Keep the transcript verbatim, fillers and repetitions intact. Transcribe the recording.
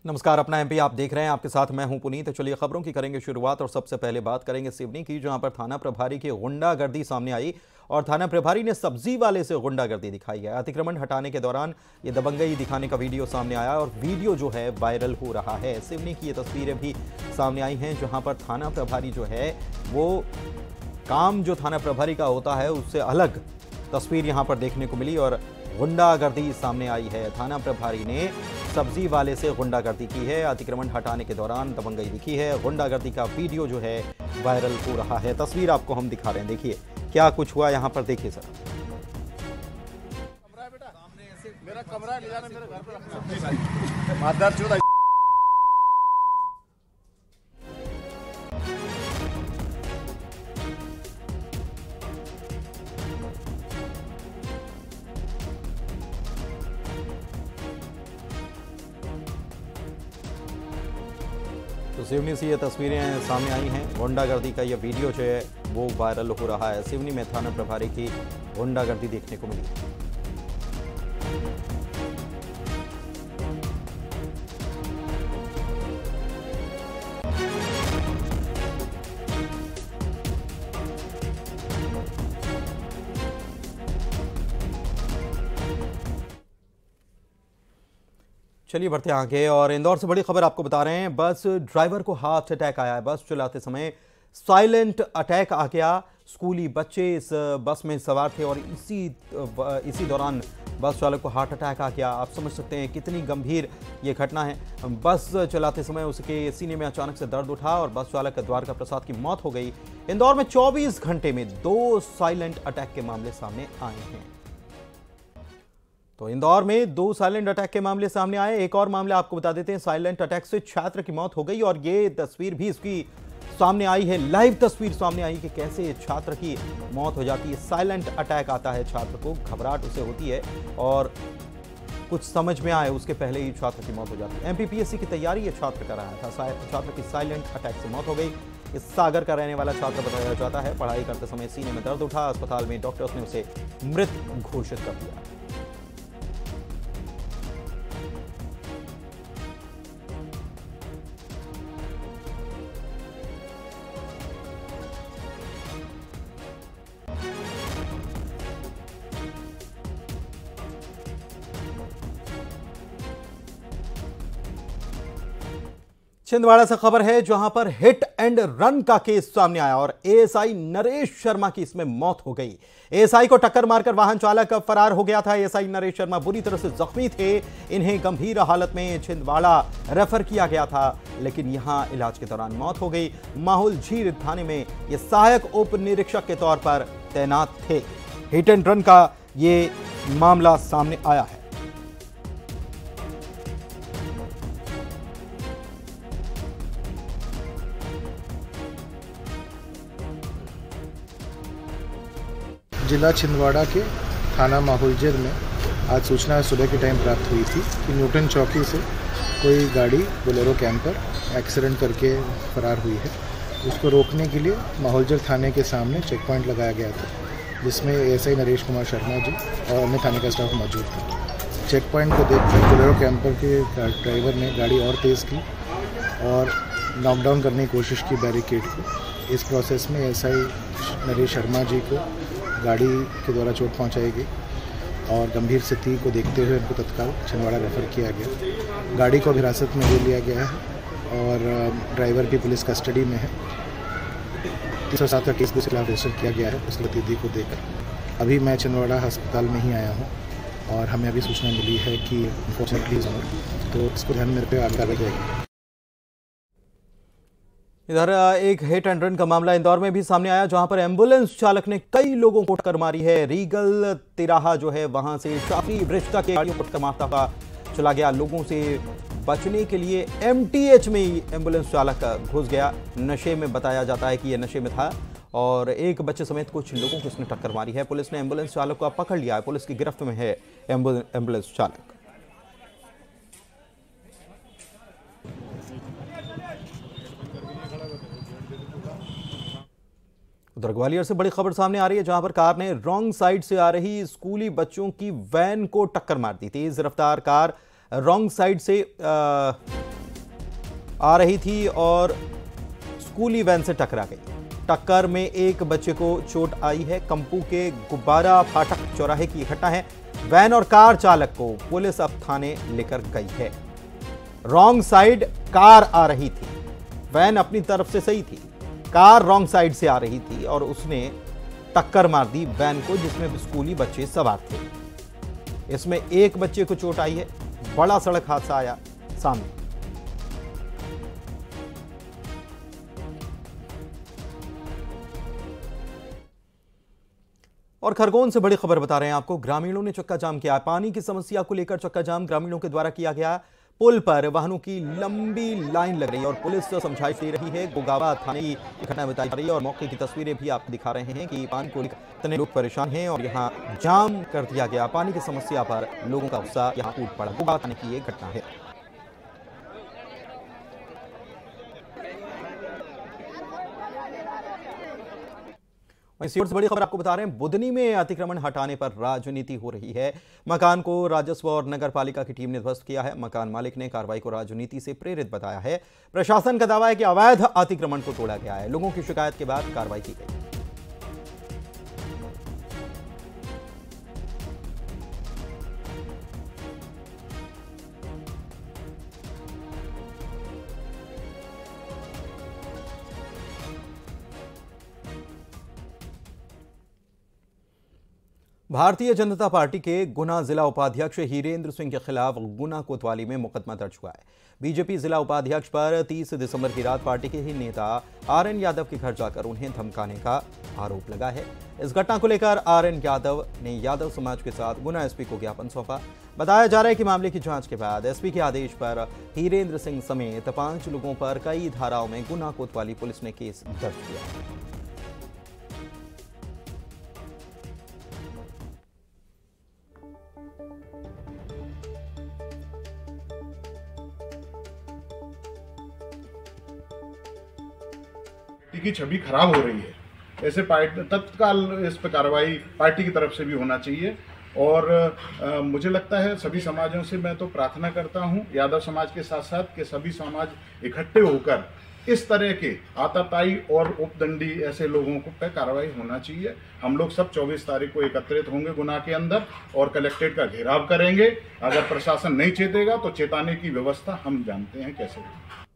नमस्कार, अपना एमपी आप देख रहे हैं। आपके साथ मैं हूं पुनीत। तो चलिए खबरों की करेंगे शुरुआत और सबसे पहले बात करेंगे सिवनी की, जहां पर थाना प्रभारी की गुंडागर्दी सामने आई और थाना प्रभारी ने सब्जी वाले से गुंडागर्दी दिखाई है। अतिक्रमण हटाने के दौरान ये दबंगई दिखाने का वीडियो सामने आया और वीडियो जो है वायरल हो रहा है। सिवनी की ये तस्वीरें भी सामने आई हैं, जहाँ पर थाना प्रभारी जो है वो काम जो थाना प्रभारी का होता है उससे अलग तस्वीर यहाँ पर देखने को मिली और गुंडागर्दी सामने आई है। थाना प्रभारी ने सब्जी वाले से गुंडागर्दी की है। अतिक्रमण हटाने के दौरान दबंगई दिखी है। गुंडागर्दी का वीडियो जो है वायरल हो रहा है। तस्वीर आपको हम दिखा रहे हैं, देखिए क्या कुछ हुआ यहाँ पर, देखिए सर। मेरा कमरा ले जाना, मेरे घर पे रखना। मादर चोद। तो सिवनी से ये तस्वीरें सामने आई हैं। गुंडागर्दी का ये वीडियो जो है वो वायरल हो रहा है। सिवनी में थाना प्रभारी की गुंडागर्दी देखने को मिली। चलिए बढ़ते हैं आगे और इंदौर से बड़ी खबर आपको बता रहे हैं। बस ड्राइवर को हार्ट अटैक आया है। बस चलाते समय साइलेंट अटैक आ गया। स्कूली बच्चे इस बस में सवार थे और इसी इसी दौरान बस चालक को हार्ट अटैक आ गया। आप समझ सकते हैं कितनी गंभीर ये घटना है। बस चलाते समय उसके सीने में अचानक से दर्द उठा और बस चालक द्वारका प्रसाद की मौत हो गई। इंदौर में चौबीस घंटे में दो साइलेंट अटैक के मामले सामने आए हैं। तो इंदौर में दो साइलेंट अटैक के मामले सामने आए। एक और मामला आपको बता देते हैं। साइलेंट अटैक से छात्र की मौत हो गई और ये तस्वीर भी इसकी सामने आई है। लाइव तस्वीर सामने आई कि कैसे छात्र की मौत हो जाती है। साइलेंट अटैक आता है, छात्र को घबराहट उसे होती है और कुछ समझ में आए उसके पहले ही छात्र की मौत हो जाती है। एमपीपीएससी की तैयारी ये छात्र कर रहा था। छात्र की साइलेंट अटैक से मौत हो गई। इस सागर का रहने वाला छात्र बताया जाता है। पढ़ाई करते समय सीने में दर्द उठा। अस्पताल में डॉक्टर्स ने उसे मृत घोषित कर दिया। छिंदवाड़ा से खबर है, जहां पर हिट एंड रन का केस सामने आया और एएसआई नरेश शर्मा की इसमें मौत हो गई। एएसआई को टक्कर मारकर वाहन चालक फरार हो गया था। एएसआई नरेश शर्मा बुरी तरह से जख्मी थे। इन्हें गंभीर हालत में छिंदवाड़ा रेफर किया गया था, लेकिन यहां इलाज के दौरान मौत हो गई। माहौल झीर थाने में ये सहायक उप निरीक्षक के तौर पर तैनात थे। हिट एंड रन का ये मामला सामने आया है। जिला छिंदवाड़ा के थाना माहौलजेर में आज सूचना सुबह के टाइम प्राप्त हुई थी कि न्यूटन चौकी से कोई गाड़ी बोलेरो कैंपर एक्सीडेंट करके फरार हुई है। उसको रोकने के लिए माहौलजेर थाने के सामने चेक पॉइंट लगाया गया था, जिसमें एएसआई नरेश कुमार शर्मा जी और अन्य थाने का स्टाफ मौजूद था। चेक पॉइंट को देखकर बोलेरो कैंपर के ड्राइवर ने गाड़ी और तेज़ की और नॉकडाउन करने की कोशिश की बैरिकेड को। इस प्रोसेस में एएसआई नरेश शर्मा जी को गाड़ी के द्वारा चोट पहुंचाई गई और गंभीर स्थिति को देखते हुए उनको तत्काल छिंदवाड़ा रेफर किया गया। गाड़ी को हिरासत में ले लिया गया है और ड्राइवर भी पुलिस कस्टडी में है। तीन सौ सात का केस के खिलाफ रजिस्टर किया गया है उस गतिविधि को देखकर। अभी मैं छिंदवाड़ा अस्पताल में ही आया हूँ और हमें अभी सूचना मिली है कि अनफॉर्चुनेटली तो इसको ध्यान में रखते आगे आगे जाएगी। इधर एक हिट एंड रन का मामला इंदौर में भी सामने आया, जहां पर एम्बुलेंस चालक ने कई लोगों को टक्कर मारी है। रीगल तिराहा जो है वहां से शाफी ब्रिज तक गाड़ियों को टक्कर मारता हुआ चला गया। लोगों से बचने के लिए एमटीएच में ही एम्बुलेंस चालक घुस गया। नशे में बताया जाता है कि यह नशे में था और एक बच्चे समेत कुछ लोगों को इसने टक्कर मारी है। पुलिस ने एम्बुलेंस चालक को पकड़ लिया है। पुलिस की गिरफ्त में है एम्बुलेंस चालक। उधर ग्वालियर से बड़ी खबर सामने आ रही है, जहां पर कार ने रॉन्ग साइड से आ रही स्कूली बच्चों की वैन को टक्कर मार दी। तेज रफ्तार कार रॉन्ग साइड से आ, आ रही थी और स्कूली वैन से टकरा गई। टक्कर में एक बच्चे को चोट आई है। कंपू के गुब्बारा फाटक चौराहे की घटना है। वैन और कार चालक को पुलिस अब थाने लेकर गई है। रॉन्ग साइड कार आ रही थी, वैन अपनी तरफ से सही थी, कार रॉन्ग साइड से आ रही थी और उसने टक्कर मार दी वैन को, जिसमें स्कूली बच्चे सवार थे। इसमें एक बच्चे को चोट आई है। बड़ा सड़क हादसा आया सामने। और खरगोन से बड़ी खबर बता रहे हैं आपको। ग्रामीणों ने चक्का जाम किया। पानी की समस्या को लेकर चक्का जाम ग्रामीणों के द्वारा किया गया। पुल पर वाहनों की लंबी लाइन लग रही है और पुलिस समझाइश दे रही है। गोगावा थाने की घटना बताई जा रही है और मौके की तस्वीरें भी आपको दिखा रहे हैं कि पानी को लेकर इतने लोग परेशान हैं और यहाँ जाम कर दिया गया। पानी की समस्या पर लोगों का उत्साह यहाँ टूट पड़ा। गोगावा थाने की ये घटना है। इसी ओर से बड़ी खबर आपको बता रहे हैं। बुधनी में अतिक्रमण हटाने पर राजनीति हो रही है। मकान को राजस्व और नगर पालिका की टीम ने ध्वस्त किया है। मकान मालिक ने कार्रवाई को राजनीति से प्रेरित बताया है। प्रशासन का दावा है कि अवैध अतिक्रमण को तोड़ा गया है। लोगों की शिकायत के बाद कार्रवाई की गई। भारतीय जनता पार्टी के गुना जिला उपाध्यक्ष हीरेंद्र सिंह के खिलाफ गुना कोतवाली में मुकदमा दर्ज हुआ है। बीजेपी जिला उपाध्यक्ष पर तीस दिसंबर की रात पार्टी के ही नेता आर एन यादव के घर जाकर उन्हें धमकाने का आरोप लगा है। इस घटना को लेकर आर एन यादव ने यादव समाज के साथ गुना एसपी को ज्ञापन सौंपा। बताया जा रहा है कि मामले की जांच के बाद एसपी के आदेश पर हीरेंद्र सिंह समेत पांच लोगों पर कई धाराओं में गुना कोतवाली पुलिस ने केस दर्ज किया। की छवि खराब हो रही है। ऐसे पार्टी तत्काल इस पर कार्रवाई पार्टी की तरफ से भी होना चाहिए और आ, मुझे लगता है सभी समाजों से मैं तो प्रार्थना करता हूं, यादव समाज के साथ साथ के सभी समाज इकट्ठे होकर इस तरह के आताताई और उपदंडी ऐसे लोगों को पे कार्रवाई होना चाहिए। हम लोग सब चौबीस तारीख को एकत्रित होंगे गुना के अंदर और कलेक्ट्रेट का घेराव करेंगे। अगर प्रशासन नहीं चेतेगा तो चेताने की व्यवस्था हम जानते हैं कैसे।